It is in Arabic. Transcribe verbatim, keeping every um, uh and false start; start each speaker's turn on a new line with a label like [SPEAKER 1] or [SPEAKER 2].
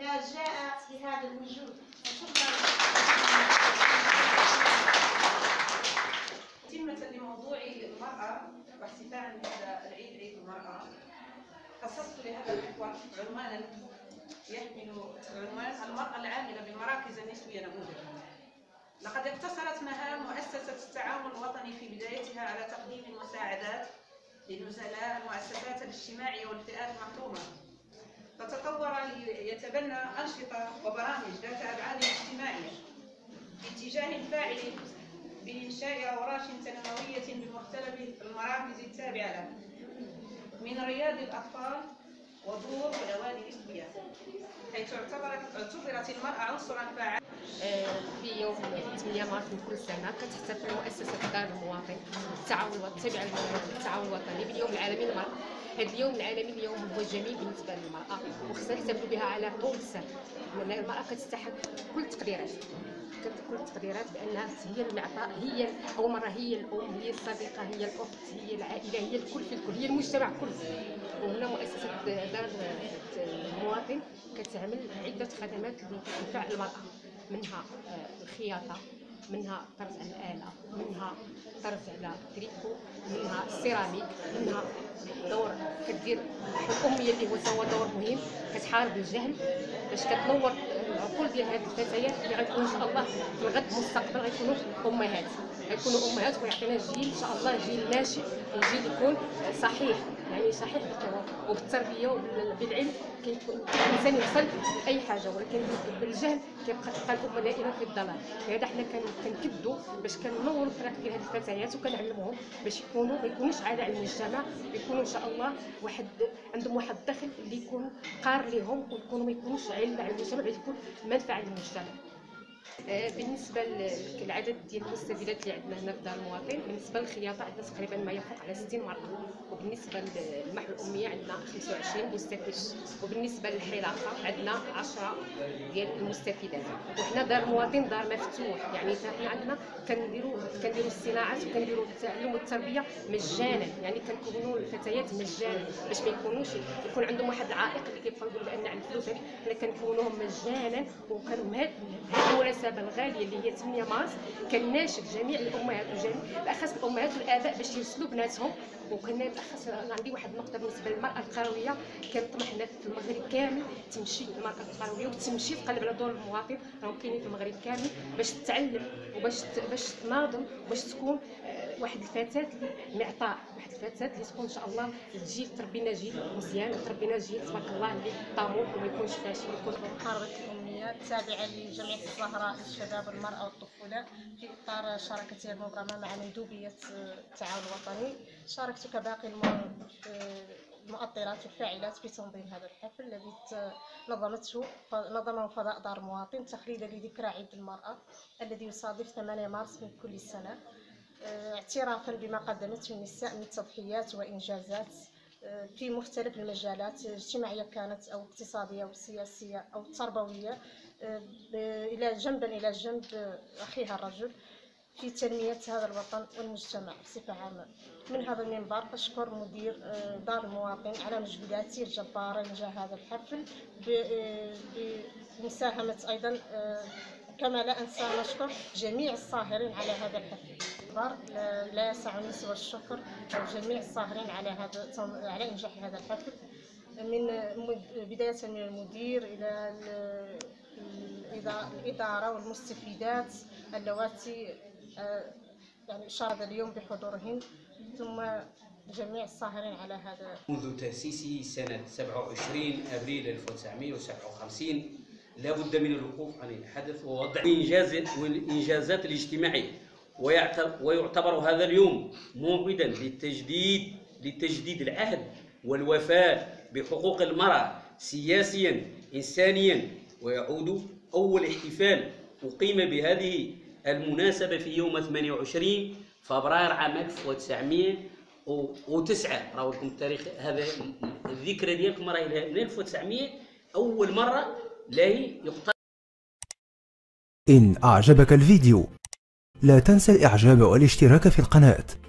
[SPEAKER 1] جاء في هذا الوجود. شكرا.
[SPEAKER 2] تتمة لموضوع المرأة واحتفالا بالعيد عيد المرأة، خصصت لهذا المحور عنوانا يحمل عنوان المرأة العاملة بالمراكز النسوية نموذج. لقد اقتصرت مهام مؤسسة التعاون الوطني في بدايتها على تقديم المساعدات للنزلاء المؤسسات الاجتماعية والفئات المحرومة، فتطور ليتبنى أنشطة وبرامج ذات أبعاد اجتماعية باتجاه الفاعل بإنشاء أوراش تنموية بمختلف المراكز التابعة له، من رياض الأطفال ودور والأواني النسوية، حيث اعتبرت اعتبرت المرأة عنصرا فاعلا.
[SPEAKER 3] في يوم ثمانية مارس من كل سنة كتحتفل مؤسسة دار المواطن التعاون التابعة للتعاون الوطني باليوم العالمي للمرأة. هذا اليوم العالمي اليوم هو جميل بالنسبة للمرأة وخصنا نحتفلوا بها على طول السنة، لأن المرأة كتستحق كل التقديرات، كل التقديرات بأنها هي المعطاء، هي أول مرة هي الأم، هي الصديقة، هي الأخت، هي العائلة، هي الكل في الكل، هي المجتمع كله. وهنا مؤسسة دار المواطن كتعمل عدة خدمات اللي كتنفع المرأة، منها الخياطة، منها طرز على الآلة، منها طرز على التريكو، منها السيراميك، منها دور كدير الأمية اللي هو هو دور مهم، كتحارب الجهل باش كتنور العقول ديال هاد الفتيات اللي غيكونوا ان شاء الله في الغد المستقبل غيكونوا امهات، غيكونوا امهات ويعطينا جيل ان شاء الله جيل ناشئ وجيل يكون صحيح، يعني صحيح وبالتربيه وبالعلم كيكون الانسان يوصل لاي حاجه، ولكن بالجهل كيبقى تبقى الامه دائما في الضلال. لهذا حنا كنكدوا باش كننوروا الطريق ديال هاد الفتيات وكنعلموهم باش يكونوا ما يكونوش عاده على المجتمع، يكونوا ان شاء الله واحد عندهم واحد الدخل اللي يكون قار لهم ويكونوا ما يكونوش عله على المجتمع، يكون منفعه للمجتمع. بالنسبه للعدد ديال المستفيدات اللي عندنا هنا في دار المواطن، بالنسبه للخياطه عندنا تقريبا ما يفوق على ستين مرأة، وبالنسبه للمحو الاميه عندنا خمسة وعشرين مستفيد، وبالنسبه للحلاقه عندنا عشرة ديال المستفيدات. وحنا دار المواطن دار مفتوح، يعني حنا عندنا كنديروا كنديروا الصناعات وكنديروا التعلم والتربيه مجانا، يعني كنكونوا الفتيات مجانا باش ما يكونوش يكون عندهم واحد العائق اللي كيبقاو يقولوا بان على الفلوس، حنا كنكونوهم مجانا. وكانوا هاد المناسبه الغاليه اللي هي ثمانية مارس كنناشد جميع الامهات وجميع بالاخص الامهات والاباء باش يرسلوا بناتهم. وكنا بالاخص انا عندي واحد النقطه بالنسبه للمراه القرويه، كنطمح هنا في المغرب كامل تمشي المراه القرويه وتمشي تقلب على دور المواطن، راهم كاينين في المغرب كامل باش تتعلم وباش باش تناضل وباش تكون واحد الفتاه معطاء، واحد الفتاه اللي تكون ان شاء الله تجي تربينا جيل مزيان وتربينا جيل تبارك الله اللي طموح وما يكونش فاشل. يكون
[SPEAKER 4] محاربه الاميه التابعه لجمعيه الزهراء للشباب والمراه والطفوله في اطار شراكتها المبرمه مع مندوبيه التعاون الوطني. شاركت كباقي المؤطرات والفاعلات في تنظيم هذا الحفل الذي نظمته نظمه فضاء دار المواطن تخليدا لذكرى عيد المراه الذي يصادف ثمانية مارس من كل سنه، اعترافا بما قدمته النساء من تضحيات وانجازات في مختلف المجالات الاجتماعيه كانت او اقتصاديه او سياسيه او تربويه، الى جنبا الى جنب اخيها الرجل في تنميه هذا الوطن والمجتمع بصفه عامه. من هذا المنبر اشكر مدير دار المواطن على مجهوداته الجباره لنجاح هذا الحفل، بمساهمه ايضا كما لا انسى نشكر جميع الساهرين على هذا الحفل. لا يسعني سوى الشكر جميع الساهرين على هذا على انجاح هذا الحفل، من بدايه من المدير الى الاداره والمستفيدات اللواتي يعني شارد اليوم بحضورهن، ثم جميع الساهرين على هذا.
[SPEAKER 5] منذ تأسيسه سنة سبعة وعشرين أبريل ألف وتسعمائة وسبعة وخمسين لا بد من الوقوف عن الحدث ووضع الإنجاز والإنجازات الاجتماعية، ويعتبر هذا اليوم موعدا للتجديد لتجديد العهد والوفاء بحقوق المرأة سياسيا إنسانيا. ويعود أول احتفال أقيم بهذه المناسبة في يوم ثمانية وعشرين فبراير عام ألف وتسعمائة وتسعة. راهو لكم التاريخ هذا الذكرى ديالكم راهي من ألف وتسعمائة أول مرة لاهي يقتل.
[SPEAKER 6] إن أعجبك الفيديو لا تنسى الإعجاب والاشتراك في القناة.